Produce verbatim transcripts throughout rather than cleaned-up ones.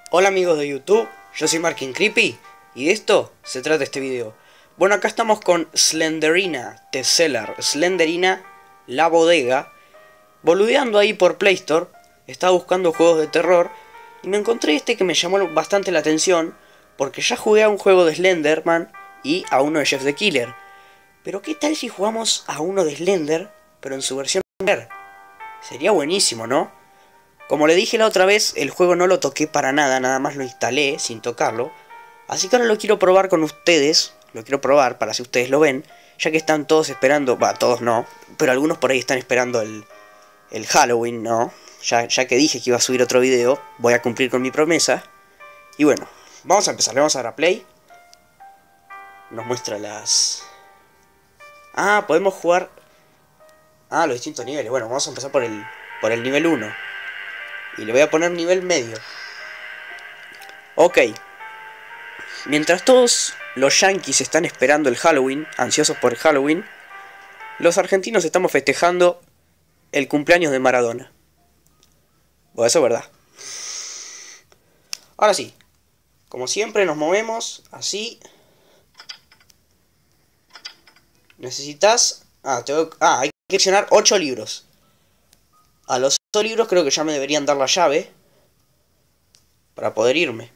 Hola amigos de YouTube, yo soy Markin Creepy y de esto se trata este video. Bueno, acá estamos con Slenderina, The Cellar, Slenderina, la bodega, boludeando ahí por Play Store. Estaba buscando juegos de terror y me encontré este que me llamó bastante la atención, porque ya jugué a un juego de Slenderman y a uno de Jeff the Killer. Pero ¿qué tal si jugamos a uno de Slender, pero en su versión Slender? Sería buenísimo, ¿no? Como le dije la otra vez, el juego no lo toqué para nada, nada más lo instalé sin tocarlo. Así que ahora lo quiero probar con ustedes, lo quiero probar para si ustedes lo ven, ya que están todos esperando, va, todos no, pero algunos por ahí están esperando el, el Halloween, ¿no? Ya, ya que dije que iba a subir otro video, voy a cumplir con mi promesa. Y bueno, vamos a empezar, le vamos a dar a play. Nos muestra las... Ah, podemos jugar... Ah, los distintos niveles. Bueno, vamos a empezar por el, por el nivel uno. Y le voy a poner nivel medio. Ok. Mientras todos los yankees están esperando el Halloween, ansiosos por el Halloween, los argentinos estamos festejando el cumpleaños de Maradona. Bueno, eso es verdad. Ahora sí. Como siempre nos movemos así. Necesitas... Ah, tengo... ah hay que seleccionar ocho libros. A los ocho libros creo que ya me deberían dar la llave para poder irme.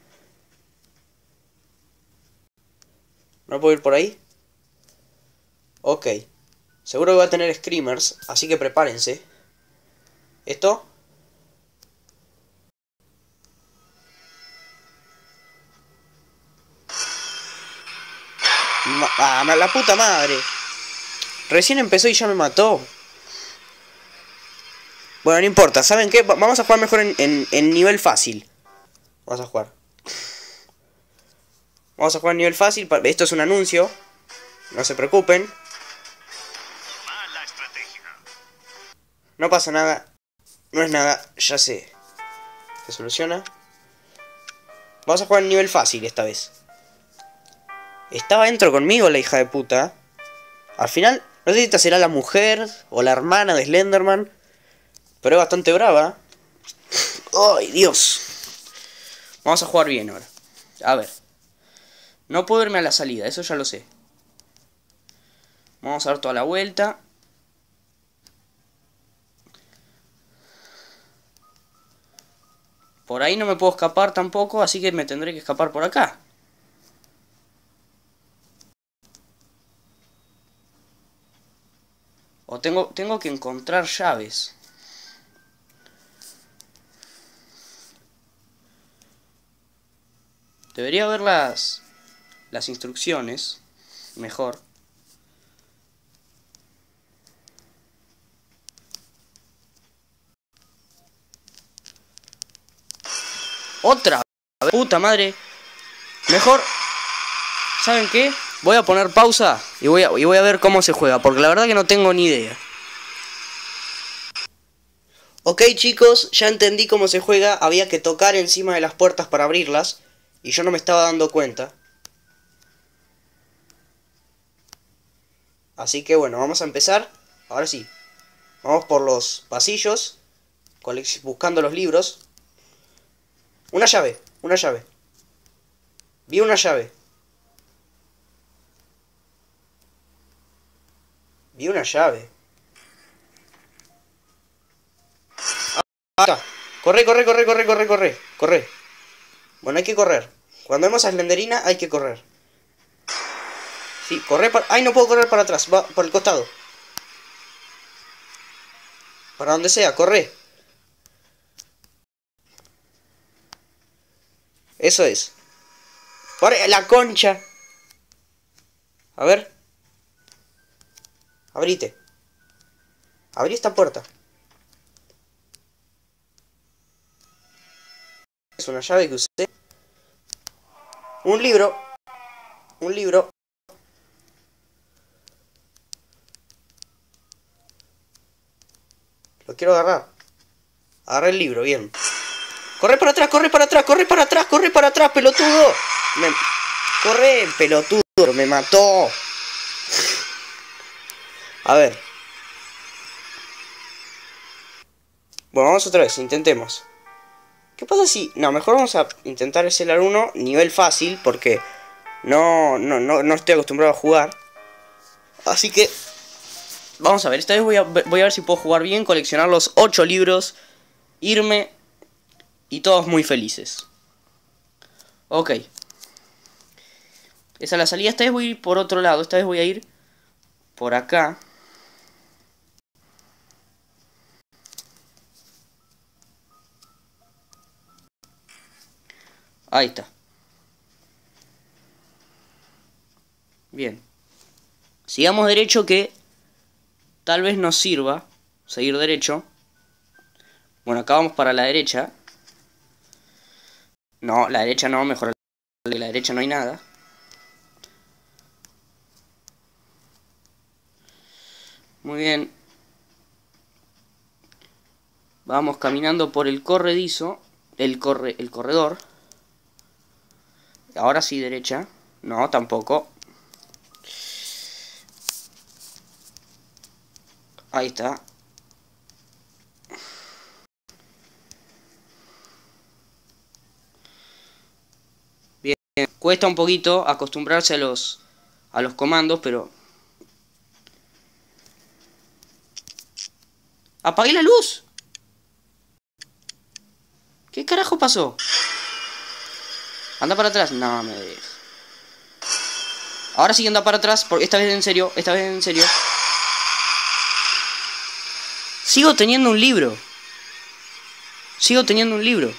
¿No puedo ir por ahí? Ok. Seguro que va a tener screamers, así que prepárense. ¿Esto? Ma ah, la puta madre. Recién empezó y ya me mató. Bueno, no importa. ¿Saben qué? Vamos a jugar mejor en, en, en nivel fácil. Vamos a jugar. Vamos a jugar en nivel fácil. Esto es un anuncio. No se preocupen. No pasa nada. No es nada. Ya sé. Se soluciona. Vamos a jugar en nivel fácil esta vez. Estaba dentro conmigo la hija de puta. Al final, no sé si esta será la mujer o la hermana de Slenderman, pero es bastante brava. ¡Ay, Dios! Vamos a jugar bien ahora. A ver. No puedo irme a la salida, eso ya lo sé. Vamos a dar toda la vuelta. Por ahí no me puedo escapar tampoco, así que me tendré que escapar por acá. O tengo, tengo que encontrar llaves. Debería ver las, las instrucciones. Mejor. Otra. Puta madre. Mejor. ¿Saben qué? Voy a poner pausa y voy a, y voy a ver cómo se juega, porque la verdad que no tengo ni idea. Ok chicos, ya entendí cómo se juega. Había que tocar encima de las puertas para abrirlas y yo no me estaba dando cuenta. Así que bueno, vamos a empezar. Ahora sí. Vamos por los pasillos, buscando los libros. Una llave, una llave. Vi una llave. Vi una llave. Ah, está. Corre, corre, corre, corre, corre, corre. Corre. Bueno, hay que correr. Cuando vemos a Slenderina hay que correr. Sí, corre para... ¡Ay, no puedo correr para atrás! Va por el costado. Para donde sea, corre. Eso es. ¡Corre, la concha! A ver. Abrite. Abrí esta puerta. Es una llave que usé. Un libro. Un libro. Lo quiero agarrar. Agarré el libro, bien. Corre para atrás, corre para atrás, corre para atrás, corre para atrás, pelotudo. Me... Corre, pelotudo, me mató. A ver. Bueno, vamos otra vez, intentemos. ¿Qué pasa si...? No, mejor vamos a intentar el Cellar uno nivel fácil, porque no, no, no, no estoy acostumbrado a jugar. Así que... Vamos a ver, esta vez voy a, voy a ver si puedo jugar bien, coleccionar los ocho libros, irme y todos muy felices. Ok. Esa es la salida, esta vez voy a ir por otro lado, esta vez voy a ir por acá. Ahí está. Bien. Sigamos derecho, que tal vez nos sirva seguir derecho. Bueno, acá vamos para la derecha. No, la derecha no, mejor la derecha no hay nada. Muy bien. Vamos caminando por el corredizo. El, corre, el corredor. Ahora sí, derecha. No, tampoco. Ahí está. Bien. Cuesta un poquito acostumbrarse a los, a los comandos, pero... ¡Apagué la luz! ¿Qué carajo pasó? Anda para atrás. No me dejes. Ahora sí anda para atrás, porque esta vez en serio, esta vez en serio. Sigo teniendo un libro. Sigo teniendo un libro.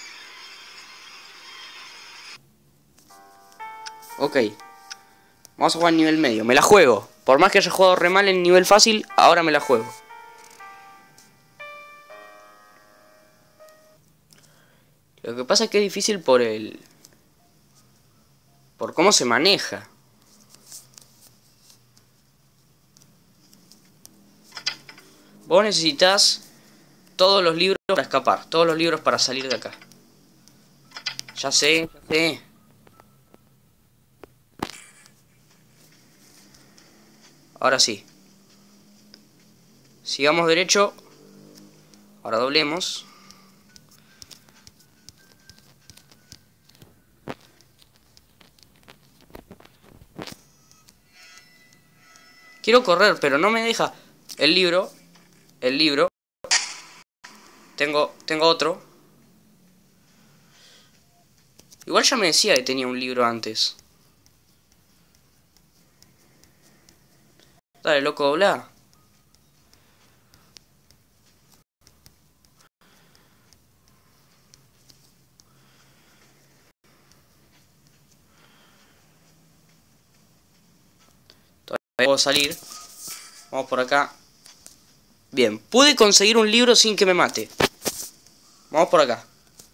Ok. Vamos a jugar en nivel medio. Me la juego. Por más que haya jugado re mal en nivel fácil, ahora me la juego. Lo que pasa es que es difícil por el... por cómo se maneja. Vos necesitas todos los libros para escapar. Todos los libros para salir de acá. Ya sé, ya sé. Ahora sí. Sigamos derecho. Ahora doblemos. Quiero correr, pero no me deja. El libro. El libro. Tengo, tengo otro. Igual ya me decía que tenía un libro antes. Dale, loco, dobla. Todavía puedo salir. Vamos por acá. Bien, pude conseguir un libro sin que me mate. Vamos por acá.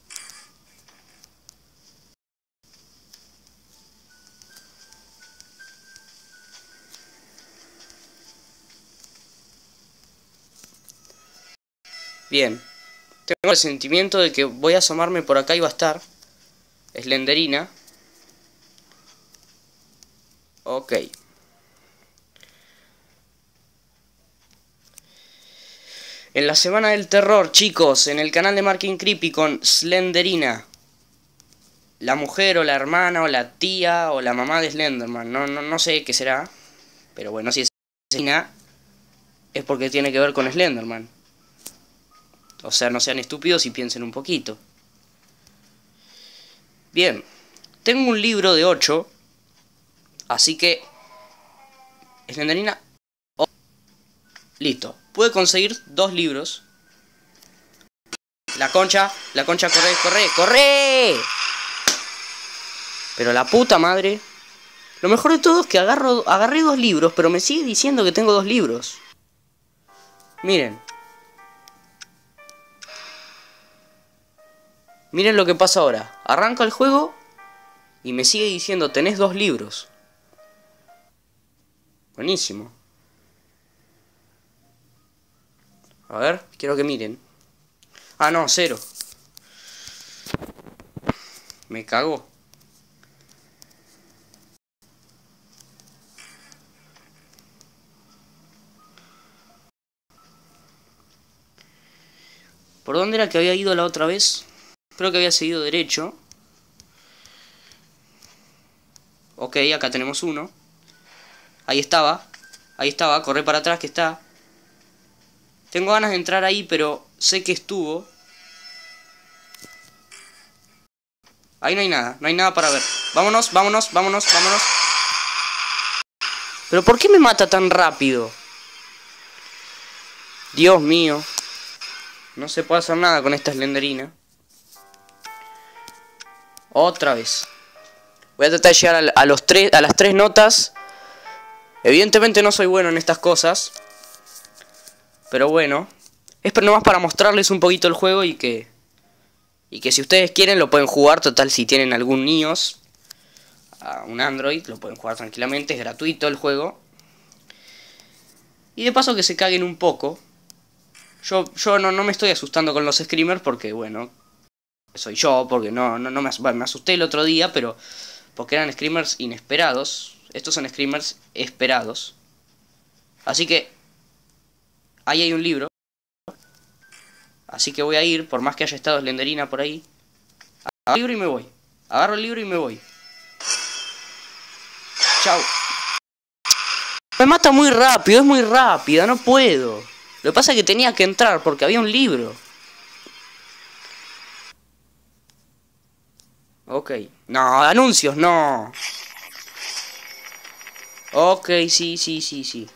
Bien. Tengo el sentimiento de que voy a asomarme por acá y va a estar Slenderina. Ok. En la semana del terror, chicos, en el canal de Marking Creepy con Slenderina. La mujer o la hermana o la tía o la mamá de Slenderman. No, no, no sé qué será. Pero bueno, si es Slenderina, es porque tiene que ver con Slenderman. O sea, no sean estúpidos y piensen un poquito. Bien. Tengo un libro de ocho. Así que... Slenderina... Oh, listo. Pude conseguir dos libros. La concha, la concha, corre, corre, corre. Pero la puta madre. Lo mejor de todo es que agarro, agarré dos libros, pero me sigue diciendo que tengo dos libros. Miren. Miren lo que pasa ahora. Arranca el juego y me sigue diciendo, tenés dos libros. Buenísimo. A ver, quiero que miren. Ah, no, cero. Me cagó. ¿Por dónde era que había ido la otra vez? Creo que había seguido derecho. Ok, acá tenemos uno. Ahí estaba. Ahí estaba, corre para atrás que está. Tengo ganas de entrar ahí, pero sé que estuvo. Ahí no hay nada, no hay nada para ver. Vámonos, vámonos, vámonos, vámonos. ¿Pero por qué me mata tan rápido? Dios mío. No se puede hacer nada con esta Slenderina. Otra vez. Voy a tratar de llegar a, a, los tres, a las tres notas. Evidentemente no soy bueno en estas cosas. Pero bueno. Es nomás para mostrarles un poquito el juego y que... Y que si ustedes quieren lo pueden jugar. Total, si tienen algún iOS, a un Android, lo pueden jugar tranquilamente. Es gratuito el juego. Y de paso que se caguen un poco. Yo, yo no, no me estoy asustando con los screamers porque, bueno, soy yo, porque no, no, no me, bueno, me asusté el otro día, pero porque eran screamers inesperados. Estos son screamers esperados. Así que ahí hay un libro. Así que voy a ir, por más que haya estado Slenderina por ahí. Agarro el libro y me voy. Agarro el libro y me voy. Chao. Me mata muy rápido, es muy rápida, no puedo. Lo que pasa es que tenía que entrar porque había un libro. Ok. No, anuncios, no. Ok, sí, sí, sí, sí.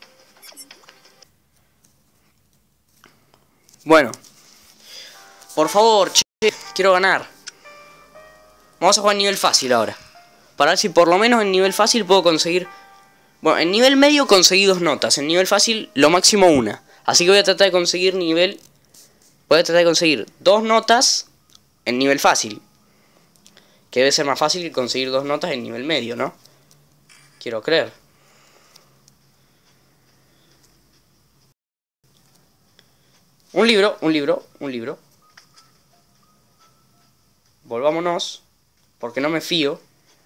Bueno. Por favor, che, quiero ganar. Vamos a jugar nivel fácil ahora. Para ver si por lo menos en nivel fácil puedo conseguir... Bueno, en nivel medio conseguí dos notas. En nivel fácil, lo máximo una. Así que voy a tratar de conseguir nivel... Voy a tratar de conseguir dos notas en nivel fácil. Que debe ser más fácil que conseguir dos notas en nivel medio, ¿no? Quiero creer. Un libro, un libro, un libro. Volvámonos. Porque no me fío.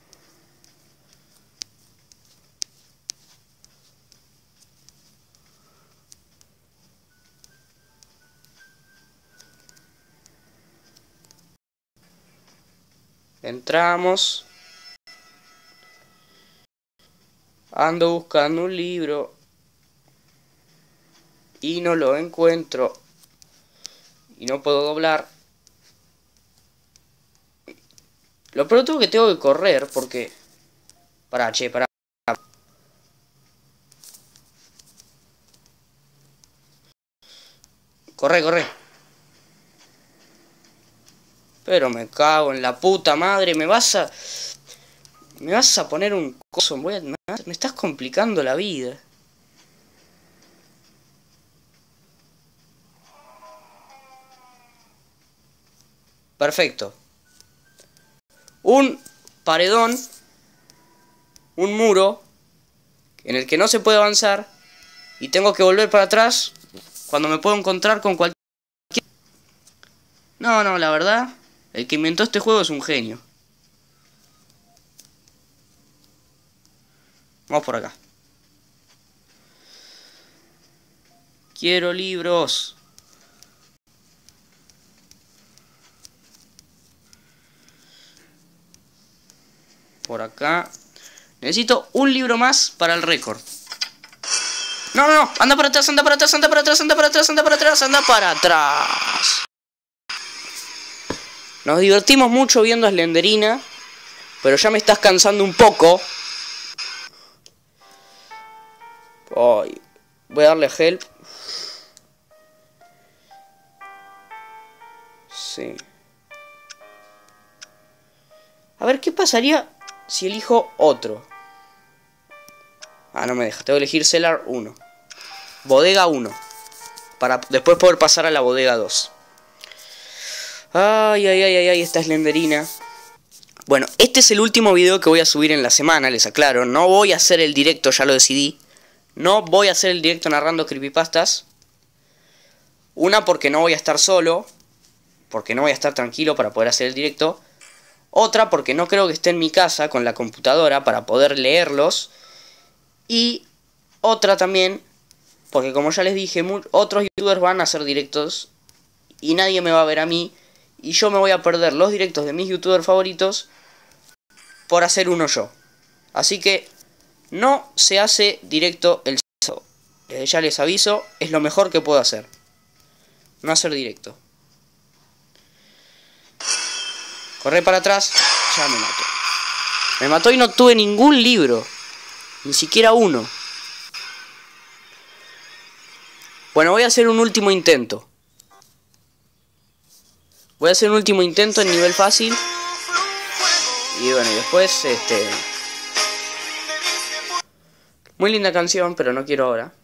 Entramos. Ando buscando un libro. Y no lo encuentro. Y no puedo doblar. Lo peor es que tengo que correr porque... Pará, che, pará. Corre, corre. Pero me cago en la puta madre. Me vas a... Me vas a poner un coso. Voy a... Me estás complicando la vida. Perfecto. Un paredón. Un muro. En el que no se puede avanzar. Y tengo que volver para atrás. Cuando me puedo encontrar con cualquier... No, no, la verdad... El que inventó este juego es un genio. Vamos por acá. Quiero libros. Por acá. Necesito un libro más para el récord. No, no, no. Anda para atrás, anda para atrás, anda para atrás, anda para atrás, anda para atrás, anda para atrás. Nos divertimos mucho viendo a Slenderina. Pero ya me estás cansando un poco. Ay, voy a darle help. Sí. A ver, ¿qué pasaría si elijo otro? Ah, no me deja. Tengo que elegir Cellar uno. Bodega uno. Para después poder pasar a la bodega dos. Ay, ay, ay, ay, ay, esta Slenderina. Bueno, este es el último video que voy a subir en la semana, les aclaro. No voy a hacer el directo, ya lo decidí. No voy a hacer el directo narrando creepypastas. Una, porque no voy a estar solo. Porque no voy a estar tranquilo para poder hacer el directo. Otra, porque no creo que esté en mi casa con la computadora para poder leerlos. Y otra también, porque como ya les dije, otros youtubers van a hacer directos y nadie me va a ver a mí. y yo me voy a perder los directos de mis youtubers favoritos por hacer uno yo. Así que no se hace directo el sábado. Eh, ya les aviso, es lo mejor que puedo hacer. No hacer directo. Corré para atrás, ya me mató. Me mató y no tuve ningún libro. Ni siquiera uno. Bueno, voy a hacer un último intento. Voy a hacer un último intento en nivel fácil. Y bueno, y después, este... muy linda canción, pero no quiero ahora.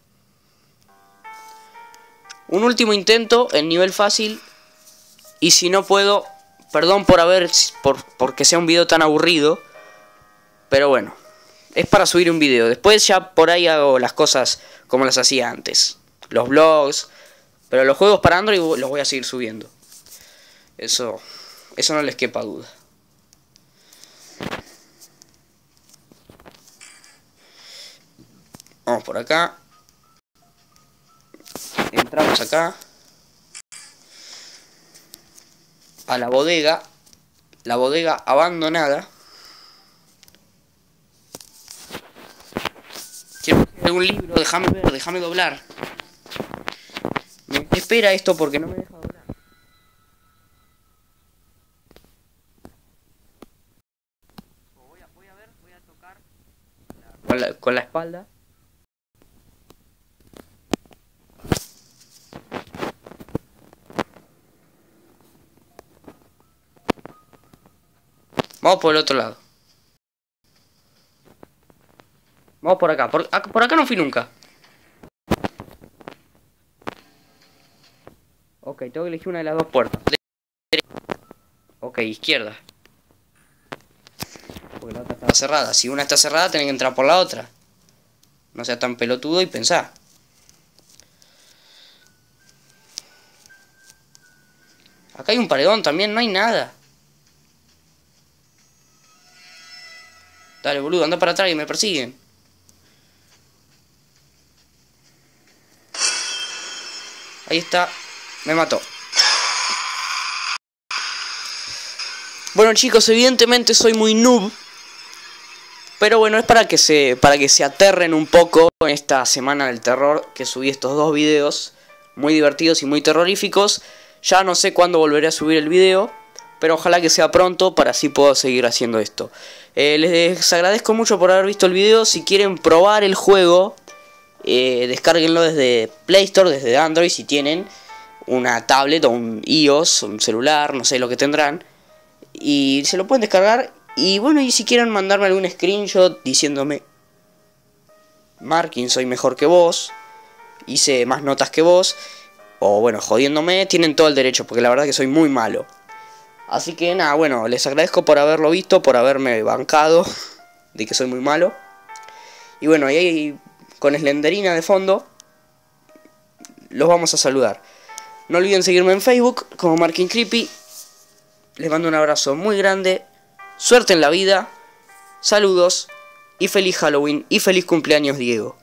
Un último intento en nivel fácil. Y si no puedo, perdón por haber... Por, porque sea un video tan aburrido. Pero bueno, es para subir un video. Después ya por ahí hago las cosas como las hacía antes. Los vlogs. Pero los juegos para Android los voy a seguir subiendo. Eso, eso no les quepa duda. Vamos por acá. Entramos acá. A la bodega. La bodega abandonada. Quiero ver un libro, déjame ver, déjame doblar. Me espera esto porque no me deja doblar. Voy a, voy a ver, voy a tocar con la, con la espalda. Vamos por el otro lado. Vamos por acá. Por, por acá no fui nunca. Ok, tengo que elegir una de las dos puertas. Ok, izquierda. Porque la otra estaba cerrada. Si una está cerrada, tenés que entrar por la otra. No seas tan pelotudo y pensá. Acá hay un paredón también, no hay nada. Dale, boludo, anda para atrás y me persiguen. Ahí está. Me mató. Bueno, chicos, evidentemente soy muy noob. Pero bueno, es para que se para que se aterren un poco en esta semana del terror que subí estos dos videos muy divertidos y muy terroríficos. Ya no sé cuándo volveré a subir el video, pero ojalá que sea pronto para así puedo seguir haciendo esto. Eh, les agradezco mucho por haber visto el video. Si quieren probar el juego, eh, descárguenlo desde Play Store, desde Android, si tienen una tablet o un iOS, un celular, no sé lo que tendrán. Y se lo pueden descargar. Y bueno, y si quieren mandarme algún screenshot diciéndome: Markin, soy mejor que vos, hice más notas que vos, o bueno, jodiéndome, tienen todo el derecho, porque la verdad que soy muy malo. Así que nada, bueno, les agradezco por haberlo visto, por haberme bancado de que soy muy malo. Y bueno, y ahí con Slenderina de fondo los vamos a saludar. No olviden seguirme en Facebook como Markin Creepy. Les mando un abrazo muy grande. Suerte en la vida. Saludos. Y feliz Halloween. Y feliz cumpleaños, Diego.